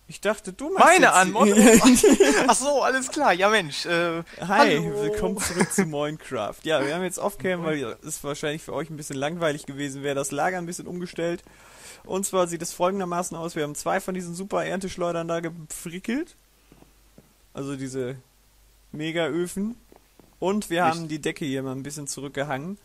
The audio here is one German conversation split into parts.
Ich dachte, du machst Meine jetzt Antwort? die... Ach so, alles klar. Ja, Mensch. Hi, Hallo. willkommen zurück zu Minecraft. Ja, wir haben jetzt Offcam, weil es wahrscheinlich für euch ein bisschen langweilig gewesen wäre, das Lager ein bisschen umgestellt. Und zwar sieht es folgendermaßen aus, wir haben 2 von diesen super Ernteschleudern da gefrickelt. Also diese Mega-Öfen. Und wir haben die Decke hier mal ein bisschen zurückgehangen,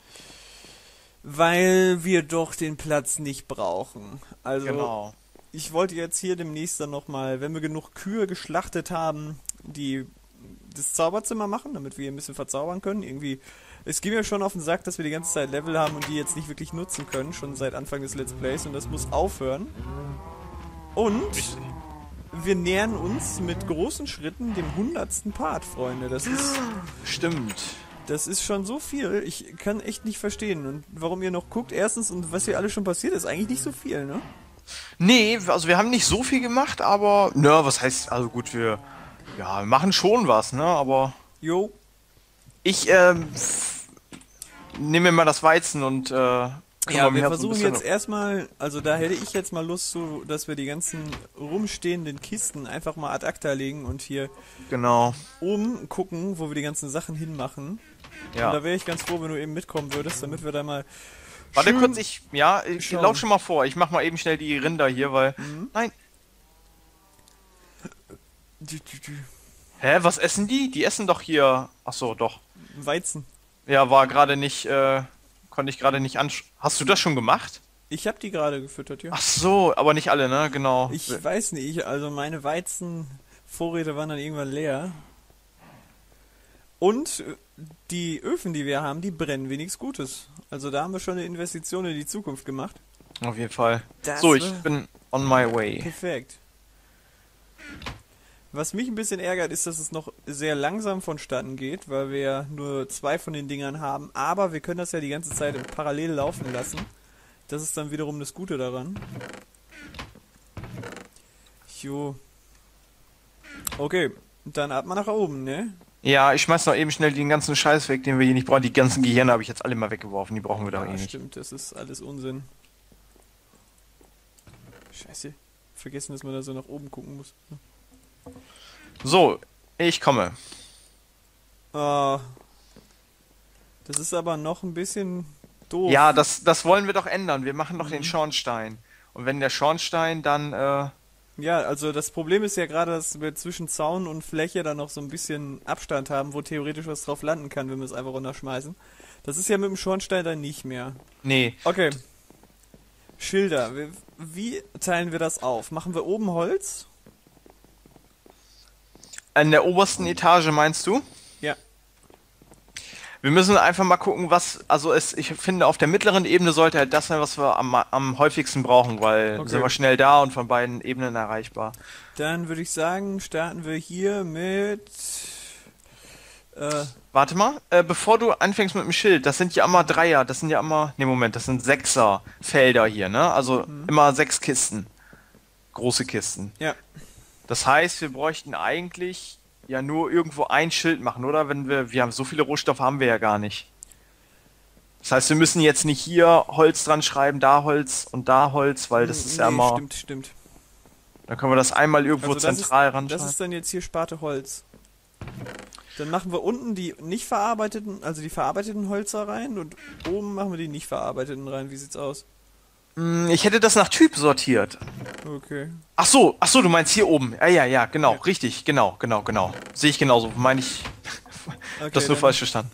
weil wir doch den Platz nicht brauchen. Also Genau. ich wollte jetzt hier demnächst dann nochmal, wenn wir genug Kühe geschlachtet haben, das Zauberzimmer machen, damit wir hier ein bisschen verzaubern können. Irgendwie, es geht mir schon auf den Sack, dass wir die ganze Zeit Level haben und die jetzt nicht wirklich nutzen können, schon seit Anfang des Let's Plays, und das muss aufhören. Und wir nähern uns mit großen Schritten dem 100. Part, Freunde. Stimmt. Das ist schon so viel. Ich kann echt nicht verstehen. Und warum ihr noch guckt, erstens, und was hier alles schon passiert, ist eigentlich nicht so viel, ne? Nee, also wir haben nicht so viel gemacht, aber, was heißt, also gut, wir machen schon was, ne, aber Jo. ich, nehme mir mal das Weizen und, Ja, kümmere mich wir halt so ein versuchen bisschen. jetzt erstmal, also da hätte ich jetzt mal Lust zu, dass wir die ganzen rumstehenden Kisten einfach mal ad acta legen und hier Genau, oben gucken, wo wir die ganzen Sachen hinmachen. Und ja. da wäre ich ganz froh, wenn du eben mitkommen würdest, damit wir da mal Warte schön kurz, ich schauen. lauf schon mal vor, ich mach mal eben schnell die Rinder hier, weil, nein, hä, was essen die? Die essen doch hier, ach so, doch. Weizen. Ja, war gerade nicht, konnte ich gerade nicht Hast du das schon gemacht? Ich habe die gerade gefüttert, ja. Ach so, aber nicht alle, ne? Genau. Ich weiß nicht, also meine Weizenvorräte waren dann irgendwann leer. Und die Öfen, die wir haben, die brennen wie nichts Gutes. Also da haben wir schon eine Investition in die Zukunft gemacht. Auf jeden Fall. Das So, ich war bin on my way. perfekt. Was mich ein bisschen ärgert, ist, dass es noch sehr langsam vonstatten geht, weil wir ja nur 2 von den Dingern haben. Aber wir können das ja die ganze Zeit parallel laufen lassen. Das ist dann wiederum das Gute daran. Jo. Okay, dann ab mal nach oben, ne? Ja, ich schmeiß noch eben schnell den ganzen Scheiß weg, den wir hier nicht brauchen. Die ganzen Gehirne habe ich jetzt alle mal weggeworfen, die brauchen wir doch eh Ja, nicht. stimmt, das ist alles Unsinn. Scheiße. Vergessen, dass man da so nach oben gucken muss. So, ich komme. Ah, das ist aber noch ein bisschen doof. Ja, das wollen wir doch ändern. Wir machen doch den Schornstein. Und wenn der Schornstein dann, Ja, also das Problem ist ja gerade, dass wir zwischen Zaun und Fläche dann noch so ein bisschen Abstand haben, wo theoretisch was drauf landen kann, wenn wir es einfach runterschmeißen. Das ist ja mit dem Schornstein dann nicht mehr. nee. Okay. Schilder. Wie teilen wir das auf? Machen wir oben Holz? An der obersten Etage meinst du? Ja. Wir müssen einfach mal gucken, ich finde, auf der mittleren Ebene sollte halt das sein, was wir am häufigsten brauchen, weil Okay. sind wir schnell da und von beiden Ebenen erreichbar. Dann würde ich sagen, starten wir hier mit... Warte mal, bevor du anfängst mit dem Schild, das sind ja immer Dreier, das sind Sechser Felder hier, ne? Also immer 6 Kisten. Große Kisten. Ja. Das heißt, wir bräuchten eigentlich ja nur irgendwo ein Schild machen, oder? Wir haben so viele Rohstoffe haben wir ja gar nicht. Das heißt, wir müssen jetzt nicht hier Holz dran schreiben, da Holz, weil das ist ja Nee, immer, stimmt. dann können wir das einmal irgendwo Also zentral das ranschreiben. ist dann jetzt hier Sparte Holz. Dann machen wir unten die nicht verarbeiteten, also die verarbeiteten Hölzer rein und oben machen wir die nicht verarbeiteten rein. Wie sieht's aus? Ich hätte das nach Typ sortiert. Okay. Ach so, du meinst hier oben. Ja, genau, Ja. richtig, genau. Sehe ich genauso, meine ich, Okay, das nur falsch verstanden.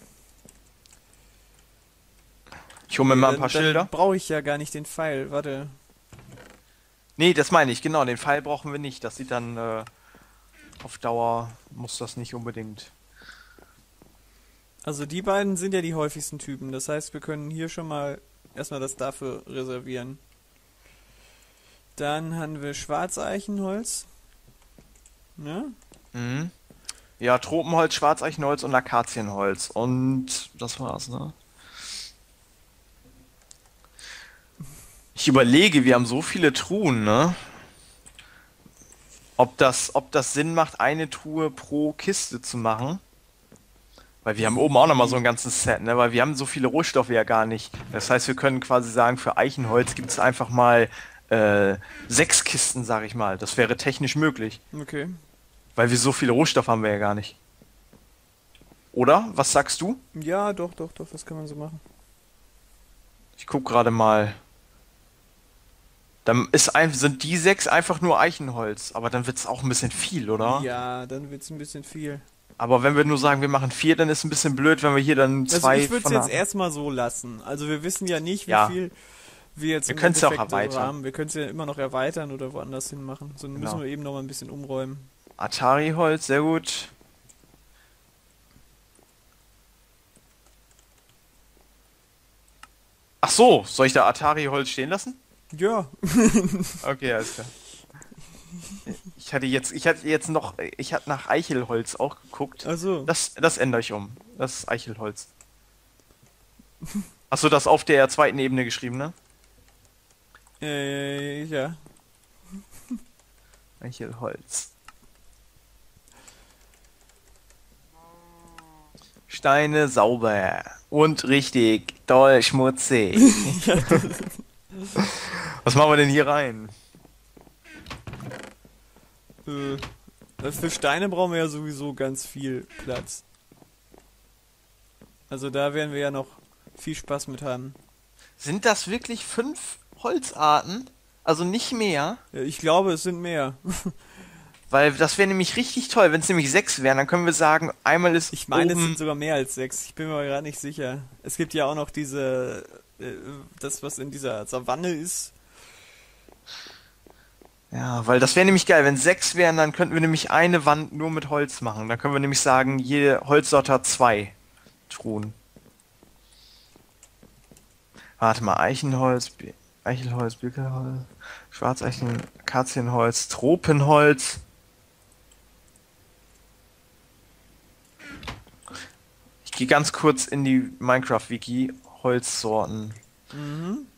Ich hole mir mal ein paar dann Schilder. brauche ich ja gar nicht den Pfeil. Warte. Nee, das meine ich, genau, den Pfeil brauchen wir nicht. Das sieht dann, auf Dauer muss das nicht unbedingt. Also die beiden sind ja die häufigsten Typen. Das heißt, wir können hier schon mal erstmal das dafür reservieren. Dann haben wir Schwarzeichenholz. Ne? Mhm. Ja, Tropenholz, Schwarzeichenholz und Akazienholz. Und das war's, ne? Ich überlege, wir haben so viele Truhen, ne? Ob das Sinn macht, eine Truhe pro Kiste zu machen? Weil wir haben oben auch nochmal so ein ganzes Set, ne? Weil wir haben so viele Rohstoffe ja gar nicht. Das heißt, wir können quasi sagen, für Eichenholz gibt es einfach mal 6 Kisten, sag ich mal. Das wäre technisch möglich. Okay. Weil wir so viele Rohstoffe haben wir ja gar nicht. Oder? Was sagst du? Ja, doch, das kann man so machen. Ich guck gerade mal. Dann sind die 6 einfach nur Eichenholz. Aber dann wird's auch ein bisschen viel, oder? Ja, dann wird's ein bisschen viel. Aber wenn wir nur sagen, wir machen 4, dann ist es ein bisschen blöd, wenn wir hier dann 2 Also ich würde es jetzt erstmal so lassen. Also wir wissen ja nicht, wie Ja. viel wir jetzt Wir im können's ja auch Endeffekt erweitern. haben. Wir können es ja immer noch erweitern oder woanders hin machen. So Genau. müssen wir eben noch mal ein bisschen umräumen. Atari-Holz, sehr gut. Ach so, soll ich da Atari-Holz stehen lassen? Ja. Okay, alles klar. Ich hatte nach Eichelholz auch geguckt. Also. Das ändere ich um. Das ist Eichelholz. Achso, das auf der zweiten Ebene geschrieben, ne? Ja. Eichelholz. Steine sauber. Und richtig doll schmutzig. Was machen wir denn hier rein? Für Steine brauchen wir ja sowieso ganz viel Platz. Also da werden wir ja noch viel Spaß mit haben. Sind das wirklich 5 Holzarten? Also nicht mehr? Ja, ich glaube, es sind mehr. Weil das wäre nämlich richtig toll. Wenn es nämlich 6 wären, dann können wir sagen, einmal ist Ich meine, es oben... sind sogar mehr als 6. Ich bin mir aber gerade nicht sicher. Es gibt ja auch noch das, was in dieser Savanne ist. Ja, weil das wäre nämlich geil. Wenn 6 wären, dann könnten wir nämlich eine Wand nur mit Holz machen. Dann können wir nämlich sagen, jede Holzsorte hat 2 Truhen. Warte mal, Eichenholz, Birkelholz, Schwarzeichen, Akazienholz, Tropenholz. Ich gehe ganz kurz in die Minecraft-Wiki. Holzsorten. Mhm.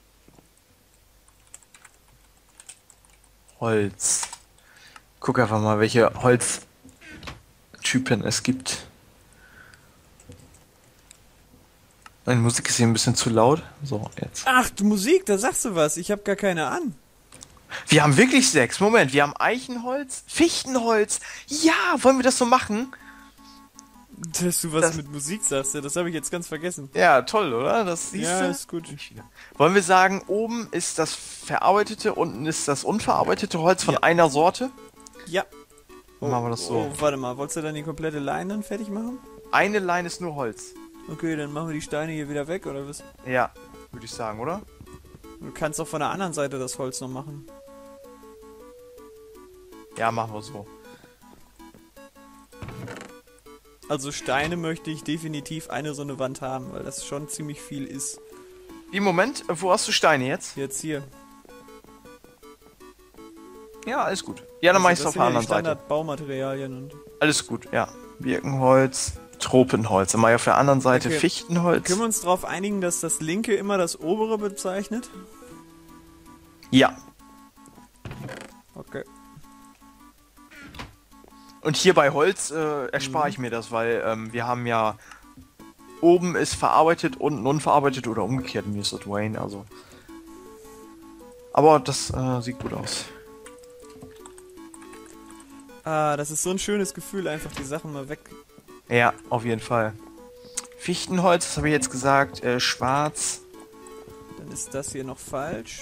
Holz. Guck einfach mal, welche Holztypen es gibt. Meine Musik ist hier ein bisschen zu laut. So, jetzt. Ach, du Musik, da sagst du was. Ich habe gar keine an. Wir haben wirklich 6. Moment, wir haben Eichenholz, Fichtenholz. Ja, wollen wir das so machen? Dass du was mit Musik sagst, ja, das habe ich jetzt ganz vergessen. Ja, toll, oder? Das siehst Ja, du? ist gut. Wollen wir sagen, oben ist das verarbeitete, unten ist das unverarbeitete Holz von Ja. einer Sorte? Ja. Machen wir das so. Oh, warte mal, wolltest du dann die komplette Line dann fertig machen? Eine Line ist nur Holz. Okay, dann machen wir die Steine hier wieder weg, oder was? Ja, würde ich sagen, oder? Du kannst doch von der anderen Seite das Holz noch machen. Ja, machen wir so. Also Steine möchte ich definitiv eine so eine Wand haben, weil das schon ziemlich viel ist. Wie, Moment, wo hast du Steine jetzt? Jetzt hier. Ja, alles gut. Ja, dann mach ich's das auf sind der ja die anderen Seite. Standard-Baumaterialien und... Alles gut, ja. Birkenholz, Tropenholz. Dann mach ich auf der anderen Seite Okay. Fichtenholz. Können wir uns darauf einigen, dass das linke immer das obere bezeichnet? Ja. Okay. Und hier bei Holz erspare ich mir das, weil wir haben ja oben ist verarbeitet, unten unverarbeitet oder umgekehrt, mir ist das Wayne, also. Aber das sieht gut aus. Ah, das ist so ein schönes Gefühl, einfach die Sachen mal weg. Ja, auf jeden Fall. Fichtenholz, das habe ich jetzt gesagt, schwarz. Dann ist das hier noch falsch.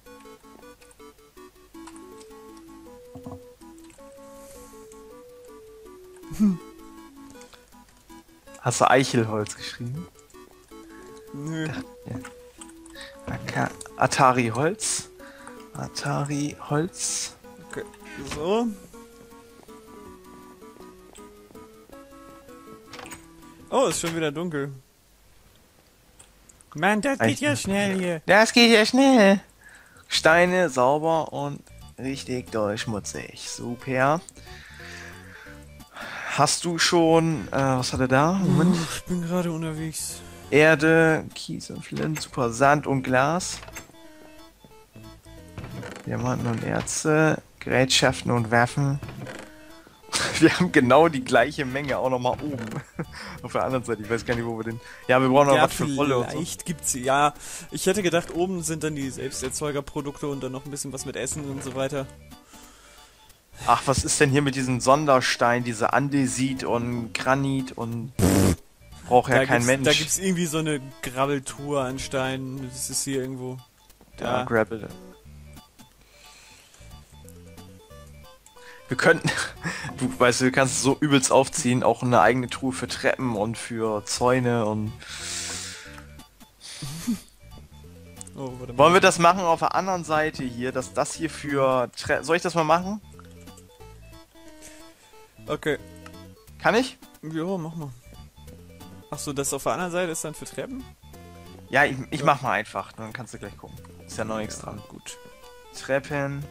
Hast du Eichelholz geschrieben? Nö. Atari-Holz. Atari-Holz. Okay. So. Oh, ist schon wieder dunkel. Mann, das geht ja schnell hier. Das geht ja schnell. Steine sauber und richtig doll schmutzig. Super. Hast du schon, was hat er da? Moment. Ich bin gerade unterwegs. Erde, Kies und Flint, super Sand und Glas. Diamanten und Erze, Gerätschaften und Waffen. Wir haben genau die gleiche Menge auch nochmal oben. Auf der anderen Seite. Ich weiß gar nicht, wo wir den... Ja, wir brauchen noch Ja, was für Wolle und so. vielleicht gibt's, ja, ich hätte gedacht, oben sind dann die Selbsterzeugerprodukte und dann noch ein bisschen was mit Essen und so weiter. Ach, was ist denn hier mit diesen Sondersteinen, diese Andesit und Granit und... Braucht ja kein Mensch. Da gibt's irgendwie so eine Graveltour an Steinen. Das ist hier irgendwo. Ja, Gravel. Wir könnten... Du weißt, du kannst es so übelst aufziehen, auch eine eigene Truhe für Treppen und für Zäune und... Oh, warte mal. Wollen wir das machen auf der anderen Seite hier, dass das hier für... Soll ich das mal machen? Okay. Kann ich? Ja, mach mal. Achso, das auf der anderen Seite ist dann für Treppen? Ja, ich mach mal einfach, dann kannst du gleich gucken. Ist ja noch nichts dran. Gut. Treppen.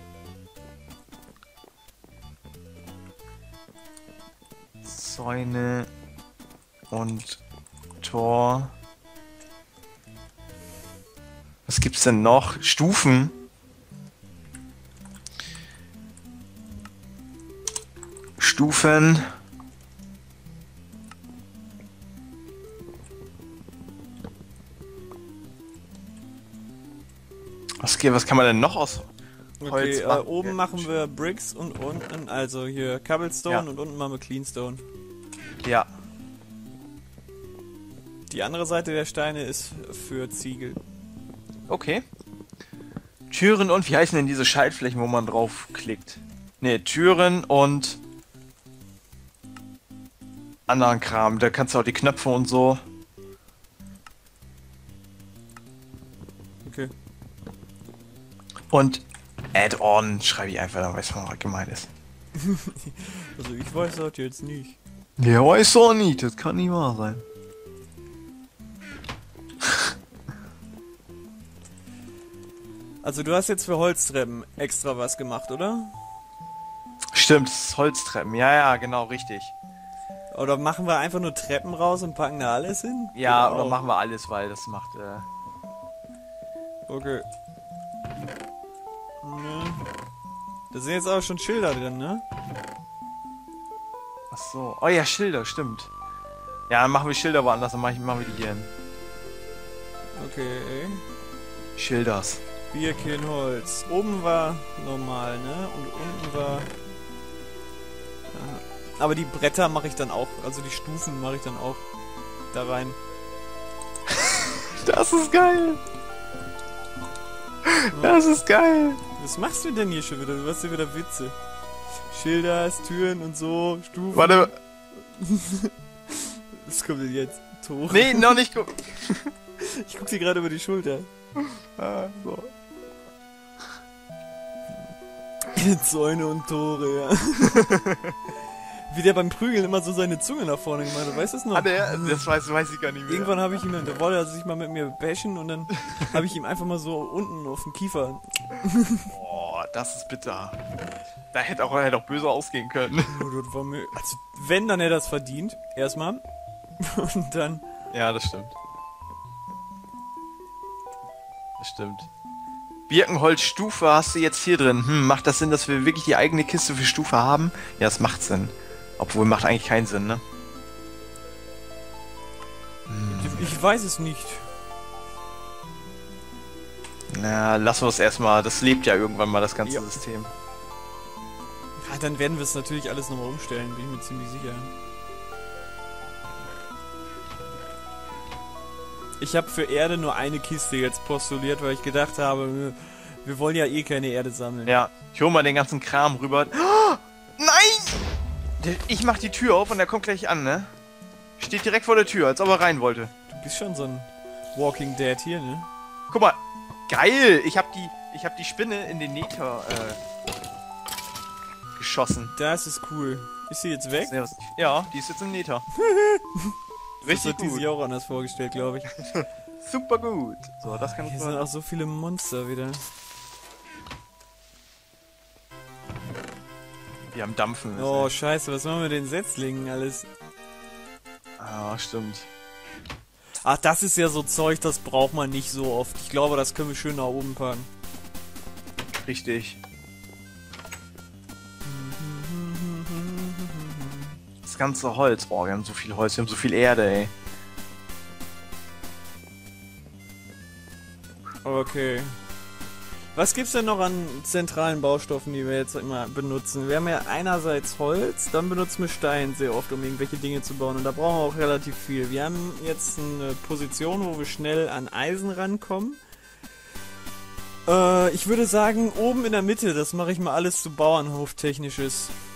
Zäune. Und Tor. Was gibt's denn noch? Stufen. Stufen. Was kann man denn noch aus Holz Okay, machen? oben machen wir Bricks und unten, also hier Cobblestone Ja. und unten machen wir Cleanstone. Ja. Die andere Seite der Steine ist für Ziegel. Okay. Türen und wie heißen denn diese Schaltflächen, wo man draufklickt? Ne, Türen und anderen Kram. Da kannst du auch die Knöpfe und so. Okay. Und Add-on schreibe ich einfach, dann weiß man, was gemeint ist. Also ich weiß das jetzt nicht. Ja, weiß auch nicht, das kann nicht wahr sein. Also du hast jetzt für Holztreppen extra was gemacht, oder? Stimmt, das ist Holztreppen. Ja, ja, genau, richtig. Oder machen wir einfach nur Treppen raus und packen da alles hin? Ja, Genau. oder machen wir alles, weil das macht, Okay. Ja. Da sind jetzt aber schon Schilder drin, ne? Ach so. Oh ja, Schilder, stimmt. Ja, dann machen wir Schilder woanders, dann machen wir die hier hin. Okay. Schilders. Birken, Holz. Oben war normal, ne? Und unten war... Aha. Aber die Bretter mache ich dann auch, also die Stufen mache ich dann auch da rein. Das ist geil. Das ist geil. Was machst du denn hier schon wieder? Du machst hier wieder Witze. Schilder, Türen und so, Stufen. Warte. Was kommt denn jetzt? Tore. Nee, noch nicht gucken. Ich guck dir gerade über die Schulter. Ah, so. Zäune und Tore, ja. Wie der beim Prügeln immer so seine Zunge nach vorne gemacht hat, weißt du das noch? Ah, das weiß ich gar nicht mehr. Irgendwann habe ich ihm, da wollte er sich mal mit mir bashen und dann habe ich ihm einfach mal so unten auf den Kiefer. Boah, das ist bitter. Da hätte auch böse ausgehen können. Das war mir, also wenn, dann hätte er das verdient. Erstmal. Und dann... Ja, das stimmt. Das stimmt. Birkenholzstufe hast du jetzt hier drin. Macht das Sinn, dass wir wirklich die eigene Kiste für Stufe haben? Ja, das macht Sinn. Obwohl, macht eigentlich keinen Sinn, ne? Ich weiß es nicht. Na, lassen wir es erstmal. Das lebt ja irgendwann mal, das ganze Ja. System. Ja, dann werden wir es natürlich alles nochmal umstellen, bin ich mir ziemlich sicher. Ich habe für Erde nur eine Kiste jetzt postuliert, weil ich gedacht habe, wir wollen ja eh keine Erde sammeln. Ja, ich hol mal den ganzen Kram rüber. Oh, nein! Ich mach die Tür auf und er kommt gleich an, ne? Steht direkt vor der Tür, als ob er rein wollte. Du bist schon so ein Walking Dead hier, ne? Guck mal, geil! Ich hab die Spinne in den Nether geschossen. Das ist cool. Ist sie jetzt weg? Ja, die ist jetzt im Nether. Das Richtig hat die gut. sich auch anders vorgestellt, glaube ich. Super gut. So, das kann ich Hier sind auch so viele Monster wieder. Die am Dampfen. ist, Oh, ey. scheiße, was machen wir mit den Setzlingen alles? Ah, stimmt. Ach, das ist ja so Zeug, das braucht man nicht so oft. Ich glaube, das können wir schön nach oben packen. Richtig. ganze Holz. Boah, wir haben so viel Holz, wir haben so viel Erde, ey. Okay. Was gibt's denn noch an zentralen Baustoffen, die wir jetzt immer benutzen? Wir haben ja einerseits Holz, dann benutzen wir Stein sehr oft, um irgendwelche Dinge zu bauen. Und da brauchen wir auch relativ viel. Wir haben jetzt eine Position, wo wir schnell an Eisen rankommen. Ich würde sagen, oben in der Mitte, das mache ich mal alles zu Bauernhof-Technisches.